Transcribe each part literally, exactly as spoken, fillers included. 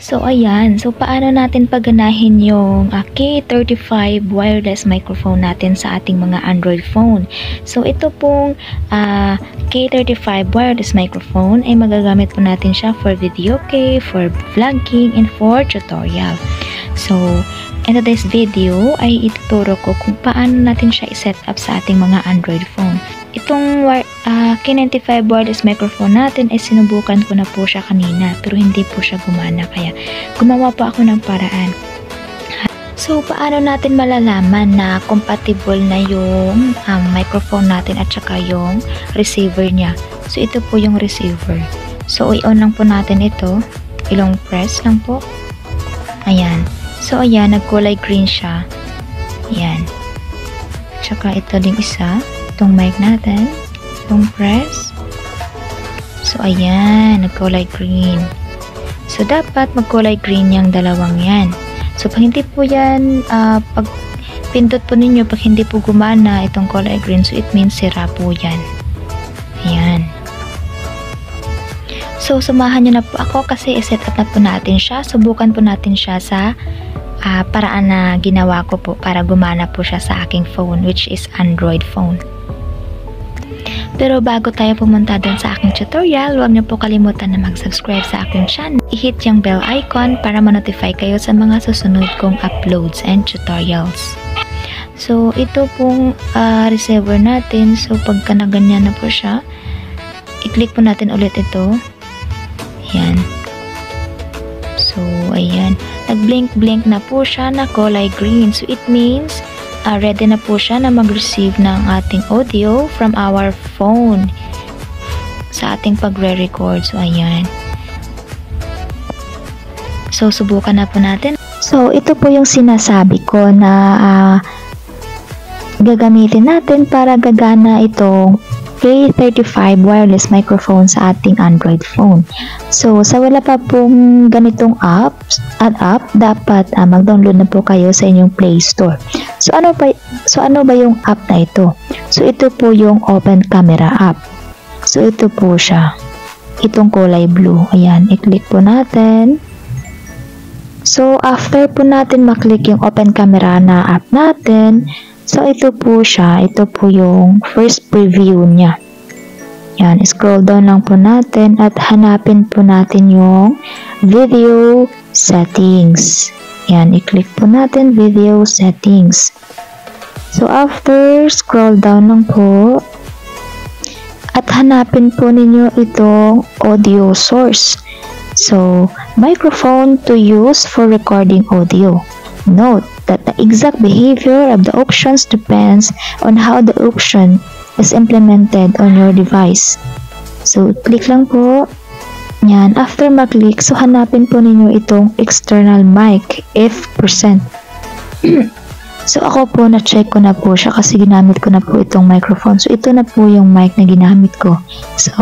So, ayan. So, paano natin paganahin yung uh, K thirty-five wireless microphone natin sa ating mga Android phone? So, ito pong uh, K thirty-five wireless microphone ay magagamit po natin siya for video key, for vlogging, and for tutorial. So, in today's video ay ituturo ko kung paano natin siya i-set up sa ating mga Android phone. Itong uh, K ninety-five wireless microphone natin ay sinubukan ko na po siya kanina pero hindi po siya gumana kaya gumawa po ako ng paraan. So, paano natin malalaman na compatible na yung um, microphone natin at saka yung receiver niya? So, ito po yung receiver. So, i-on lang po natin ito. Ilong press lang po. Ayan. So, ayan. Nagkulay green siya. Ayan. Tsaka ito ding isa. Itong mic natin. Itong press. So, ayan. Nagkulay green. So, dapat magkulay green yung dalawang yan. So, pag hindi po yan, uh, pag pindot po ninyo, pag hindi po gumana itong kulay green, so it means sira po yan. Ayan. So, samahan nyo na po ako kasi i-set up na po natin siya. Subukan po natin siya sa uh, paraan na ginawa ko po para gumana po siya sa aking phone, which is Android phone. Pero bago tayo pumunta dun sa aking tutorial, huwag niyo po kalimutan na mag-subscribe sa aking channel. I-hit yung bell icon para ma-notify kayo sa mga susunod kong uploads and tutorials. So, ito pong uh, receiver natin. So, pagka na ganyan na po siya, i-click po natin ulit ito. Ayan. So, ayan. Nag-blink-blink na po siya na kulay green. So, it means Uh, ready na po siya na mag-receive ng ating audio from our phone sa ating pagre-record. So, ayan. So, subukan na po natin. So, ito po yung sinasabi ko na uh, gagamitin natin para gagana itong K thirty-five wireless microphone sa ating Android phone. So, sa wala pa pong ganitong apps at app, dapat uh, mag-download na po kayo sa inyong Play Store. So, ano ba, so, ano ba yung app na ito? So, ito po yung Open Camera app. So, ito po siya. Itong kulay blue. Ayan, i-click po natin. So, after po natin maklik yung Open Camera na app natin, so, ito po siya. Ito po yung first preview niya. Yan, scroll down lang po natin at hanapin po natin yung video settings. Yan, i-click po natin video settings. So, after, scroll down lang po at hanapin po ninyo itong audio source. So, microphone to use for recording audio. Note that the exact behavior of the options depends on how the option is implemented on your device. So, click lang po. Yan. After mag-click, so hanapin po ninyo itong external mic, if percent. So, ako po, na-check ko na po siya kasi ginamit ko na po itong microphone. So, ito na po yung mic na ginamit ko. So,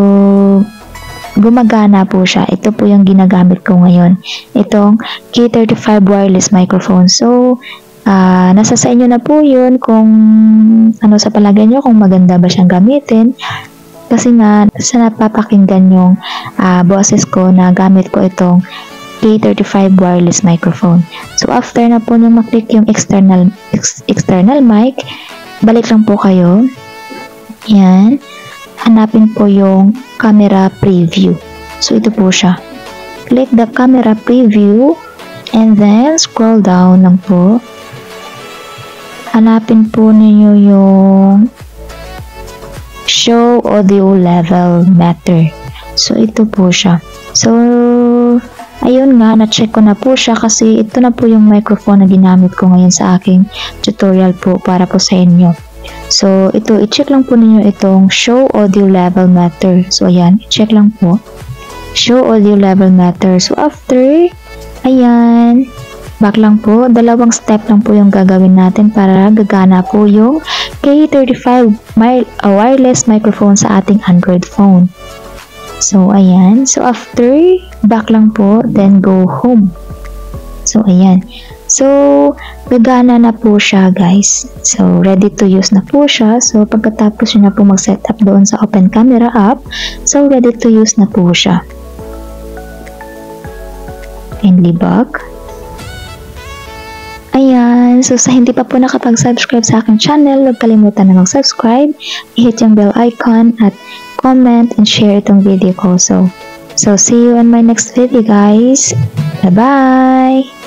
gumagana po siya. Ito po yung ginagamit ko ngayon. Itong K thirty-five wireless microphone. So, uh, nasa sa inyo na po yun kung ano sa palagay nyo, kung maganda ba siyang gamitin. Kasi nga, sa napapakinggan yung uh, boses ko na gamit ko itong K thirty-five wireless microphone. So, after na po nyo maklik yung external, ex, external mic, balik lang po kayo. Yan. Hanapin po yung camera preview. So, ito po siya. Click the camera preview and then scroll down lang po. Hanapin po ninyo yung show audio level meter. So, ito po siya. So, ayun nga, na-check ko na po siya kasi ito na po yung microphone na ginamit ko ngayon sa aking tutorial po para po sa inyo. So, ito, i-check lang po ninyo itong show audio level meter. So, ayan, i-check lang po. Show audio level meter. So, after, ayan, back lang po. Dalawang step lang po yung gagawin natin para gagana po yung K thirty-five wireless microphone sa ating Android phone. So, ayan. So, after, back lang po, then go home. So, ayan. So, gagana na po siya, guys. So, ready to use na po siya. So, pagkatapos nyo na po mag-set up doon sa Open Camera app, so, ready to use na po siya. and libak. Ayan, so sa hindi pa po nakapag-subscribe sa aking channel, huwag kalimutan na mag-subscribe, i-hit yung bell icon at comment and share itong video ko. So, so see you in my next video guys. Bye-bye!